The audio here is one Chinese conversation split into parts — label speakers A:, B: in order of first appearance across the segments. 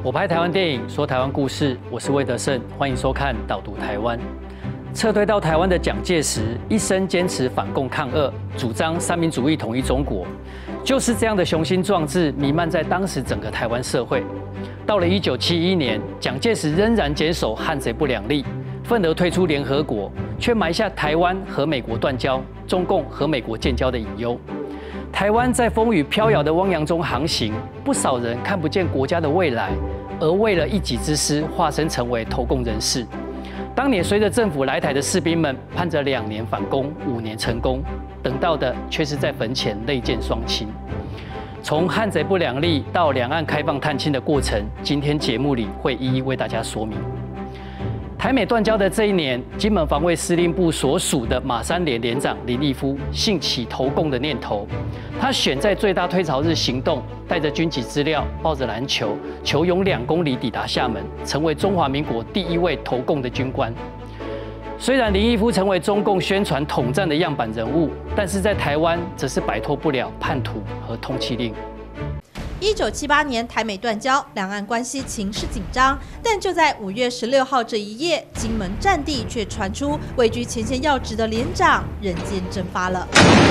A: 我拍台湾电影，说台湾故事，我是魏德胜，欢迎收看《导读台湾》。撤退到台湾的蒋介石，一生坚持反共抗俄，主张三民主义统一中国，就是这样的雄心壮志弥漫在当时整个台湾社会。到了1971年，蒋介石仍然坚守汉贼不两立，愤而退出联合国，却埋下台湾和美国断交、中共和美国建交的隐忧。台湾在风雨飘摇的汪洋中航行，不少人看不见国家的未来，而为了一己之私，化身成为投共人士。当年随着政府来台的士兵们，盼着2年反攻、5年成功，等到的却是在坟前泪见双亲。从汉贼不两立到两岸开放探亲的过程，今天节目里会一一为大家说明。台美断交的这一年，金门防卫司令部所属的马三连连长林立夫兴起投共的念头，他选在最大退潮日行动，带着军籍资料，抱着篮球，球泳2公里抵达厦门，成为中华民国第1位投共的军官。虽然林立夫成为中共宣传统战的样板人物，但是在台湾则是摆脱不了叛徒和通缉令。
B: 1978年台美断交，两岸关系情势紧张，但就在5月16号这一夜，金门战地却传出位居前线要职的连长人间蒸发了。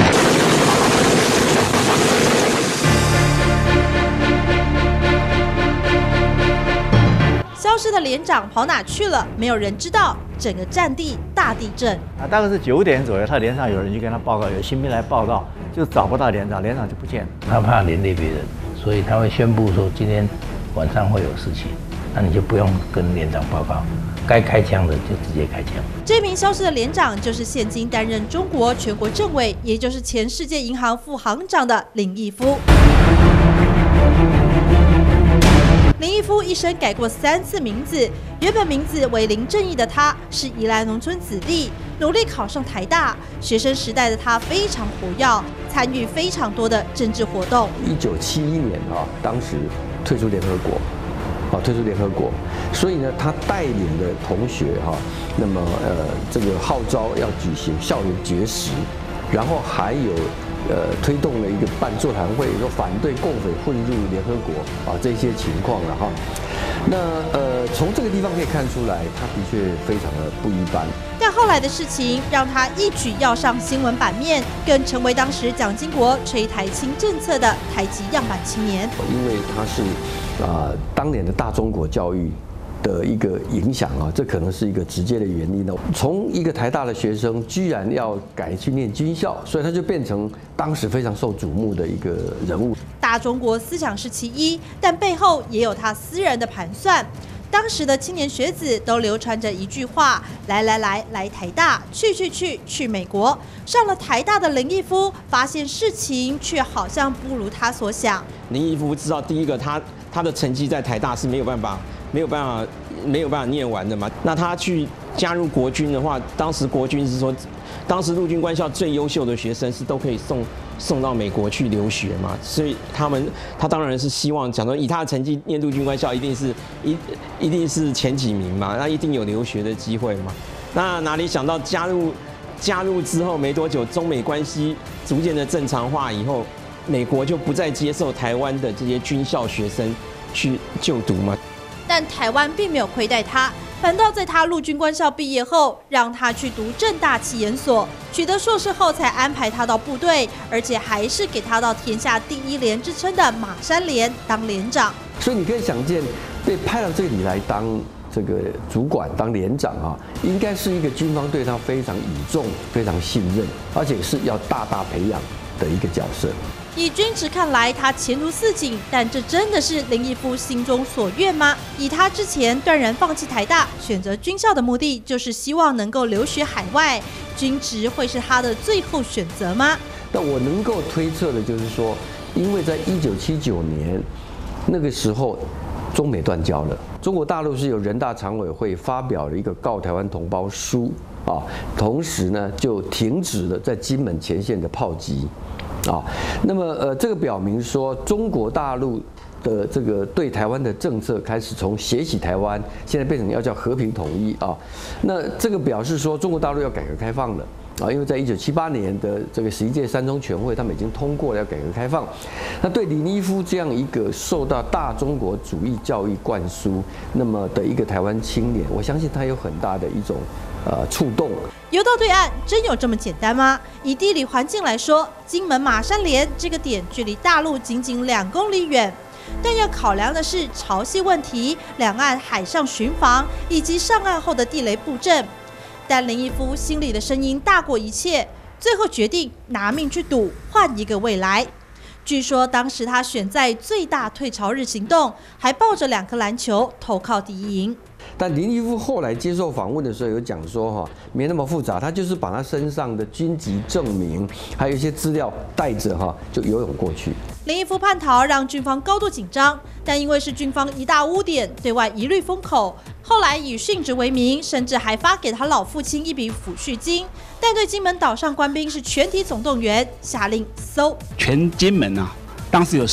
B: 消失的连长跑哪去了？没有人知道。整个战地大地震。
C: 大概是9点左右，他连上有人去跟他报告，有新兵来报告，就找不到连长，连长就不见了。
D: 他怕连累别人，所以他会宣布说今天晚上会有事情，那你就不用跟连长报告，该开枪的就直接开枪。
B: 这名消失的连长就是现今担任中国全国政委，也就是前世界银行副行长的林毅夫。林毅夫一生改过3次名字，原本名字为林正义的他，是宜兰农村子弟，努力考上台大。学生时代的他非常活跃，参与非常多的政治活动。
E: 1971年当时退出联合国，所以呢，他带领的同学那么这个号召要举行校园绝食，然后还有推动了一个办座谈会，说反对共匪混入联合国这些情况了哈。那从这个地方可以看出来，他的确非常的不一般。
B: 但后来的事情让他一举要上新闻版面，更成为当时蒋经国吹台青政策的台籍样板青年。
E: 因为他是当年的大中国教育的一个影响这可能是一个直接的原因呢。从一个台大的学生，居然要改去念军校，所以他就变成当时非常受瞩目的一个人物。
B: 大中国思想是其一，但背后也有他私人的盘算。当时的青年学子都流传着一句话：来台大，去美国。上了台大的林毅夫发现事情却好像不如他所想。
F: 林毅夫知道，第一个他的成绩在台大是没有办法念完的嘛。那他去加入国军的话，当时国军是说，当时陆军官校最优秀的学生是都可以送到美国去留学嘛，所以他当然是希望讲说，以他的成绩念陆军官校一定是前几名嘛，那一定有留学的机会嘛。那哪里想到加入之后没多久，中美关系逐渐的正常化以后，美国就不再接受台湾的这些军校学生去就读嘛。
B: 但台湾并没有亏待他，反倒在他陆军官校毕业后，让他去读政大企研所，取得硕士后才安排他到部队，而且还是给他到天下第1连之称的马山连当连长。
E: 所以你可以想见，被派到这里来当这个主管、当连长应该是一个军方对他非常倚重、非常信任，而且是要大大培养的一个角色。
B: 以军职看来，他前途似锦，但这真的是林毅夫心中所愿吗？以他之前断然放弃台大，选择军校的目的，就是希望能够留学海外，军职会是他的最后选择吗？
E: 那我能够推测的就是说，因为在1979年那个时候，中美断交了，中国大陆是由人大常委会发表了一个告台湾同胞书同时呢就停止了在金门前线的炮击。那么这个表明说，中国大陆的这个对台湾的政策开始从血洗台湾，现在变成要叫和平统一那这个表示说，中国大陆要改革开放了啊，因为在1978年的这个11届三中全会，他们已经通过了要改革开放。那对林一夫这样一个受到大中国主义教育灌输那么的一个台湾青年，我相信他有很大的一种触动。
B: 游到对岸真有这么简单吗？以地理环境来说，金门马山连这个点距离大陆仅仅2公里远。但要考量的是潮汐问题、两岸海上巡防以及上岸后的地雷布阵。但林一夫心里的声音大过一切，最后决定拿命去赌，换一个未来。据说当时他选在最大退潮日行动，还抱着2颗篮球投靠第一营。
E: 但林一夫后来接受访问的时候有讲说没那么复杂，他就是把他身上的军籍证明还有一些资料带着就游泳过去。
B: 林一夫叛逃让军方高度紧张，但因为是军方一大污点，对外一律封口。后来以殉职为名，甚至还发给他老父亲一笔抚恤金，但对金门岛上官兵是全体总动员，下令搜
G: 全金门啊，当时有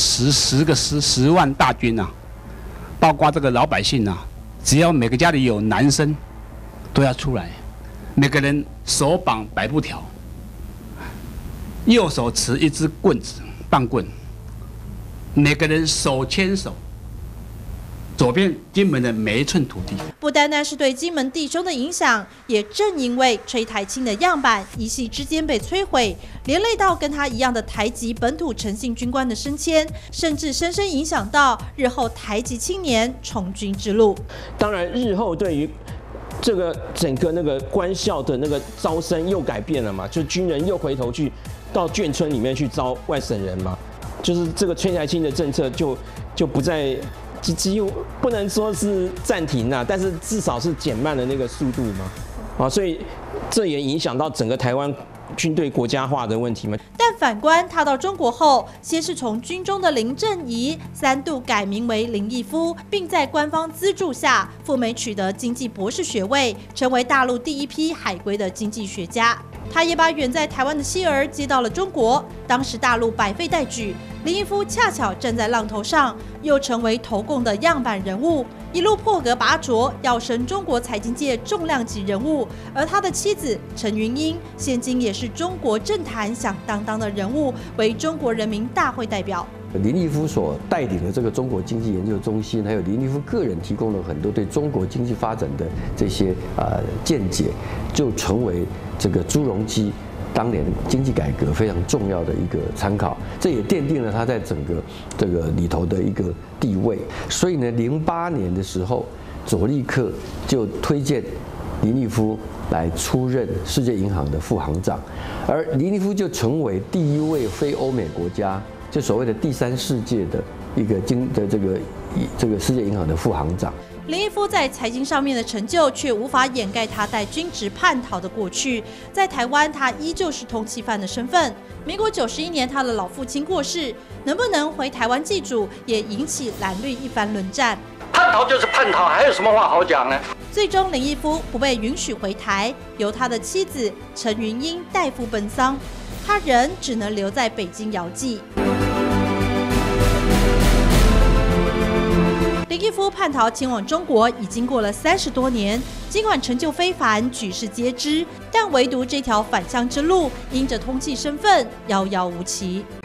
G: 10万大军啊，包括这个老百姓啊。只要每个家里有男生，都要出来，每个人手绑白布条，右手持一支棍子棒棍，每个人手牵手，走遍金门的每一寸土地。
B: 不单单是对金门弟兄的影响，也正因为吹台青的样板一夕之间被摧毁，连累到跟他一样的台籍本土诚信军官的升迁，甚至深深影响到日后台籍青年从军之路。
F: 当然，日后对于这个整个那个官校的那个招生又改变了嘛，就军人又回头去到眷村里面去招外省人嘛，就是这个吹台青的政策就不再。几乎不能说是暂停啦，但是至少是减慢了那个速度嘛，所以这也影响到整个台湾军队国家化的问题嘛。
B: 但反观他到中国后，先是从军中的林正仪3度改名为林一夫，并在官方资助下赴美取得经济博士学位，成为大陆第一批海归的经济学家。他也把远在台湾的妻儿接到了中国，当时大陆百废待举，林一夫恰巧站在浪头上，又成为投共的样板人物，一路破格拔擢，要升中国财经界重量级人物。而他的妻子陈云英，现今也是中国政坛响当当的人物，为中国人民大会代表。
E: 林立夫所带领的这个中国经济研究中心，还有林立夫个人提供了很多对中国经济发展的这些见解，就成为这个朱镕基当年经济改革非常重要的一个参考，这也奠定了他在整个这个里头的一个地位。所以呢，08年的时候，佐利克就推荐林立夫来出任世界银行的副行长，而林立夫就成为第一位非欧美国家，就所谓的第3世界的一个这个世界银行的副行长。
B: 林一夫在财经上面的成就，却无法掩盖他在军职叛逃的过去。在台湾，他依旧是通缉犯的身份。民国91年，他的老父亲过世，能不能回台湾祭祖，也引起蓝绿一番论战。
H: 叛逃就是叛逃，还有什么话好讲呢？
B: 最终，林一夫不被允许回台，由他的妻子陈云英代父奔丧，他人只能留在北京遥祭。林一夫叛逃前往中国已经过了30多年，尽管成就非凡，举世皆知，但唯独这条返乡之路，因着通缉身份遥遥无期。